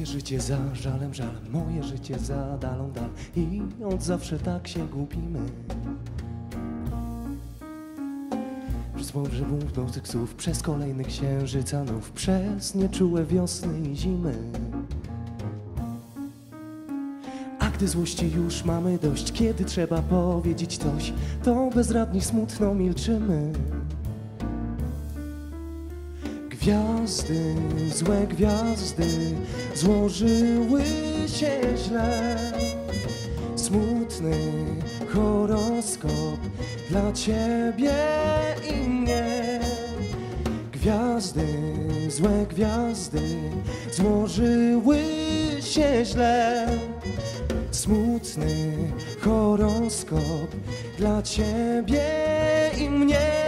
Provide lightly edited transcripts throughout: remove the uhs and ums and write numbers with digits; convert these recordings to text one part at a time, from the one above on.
Moje życie za żalem, żalem, moje życie za dalą, dal. I od zawsze tak się gubimy. Przez morze błądzących słów, przez kolejny księżycanów, przez nieczułe wiosny i zimy. A gdy złości już mamy dość, kiedy trzeba powiedzieć coś, to bezradni smutno milczymy. Gwiazdy, złe gwiazdy złożyły się źle. Smutny horoskop dla ciebie i mnie. Gwiazdy, złe gwiazdy złożyły się źle. Smutny horoskop dla ciebie i mnie.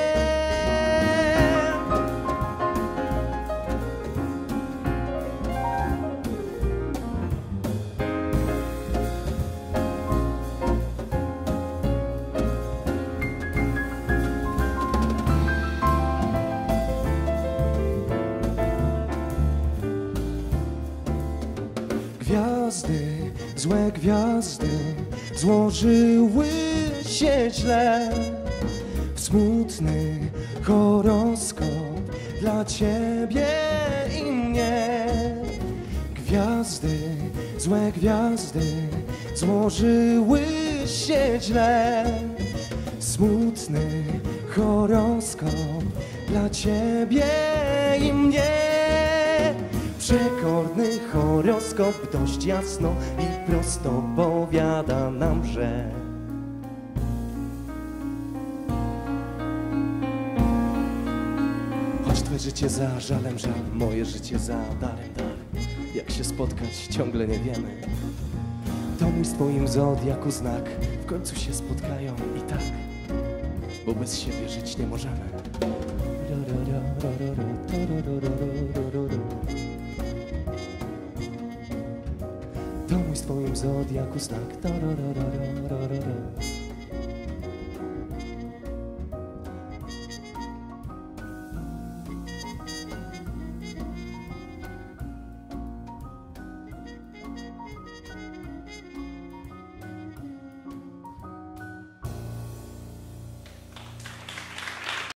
Gwiazdy, złe gwiazdy złożyły się źle. W smutny horoskop dla ciebie i mnie. Gwiazdy, złe gwiazdy złożyły się źle. Smutny horoskop dla ciebie i mnie. Przekorny horoskop dość jasno i prosto powiada nam, że choć twoje życie za żalem, żal, moje życie za darem, dar. Jak się spotkać ciągle nie wiemy. To mój z twoim zodiaku znak. W końcu się spotkają i tak, bo bez siebie żyć nie możemy. To mój z twoim zodiaku znak.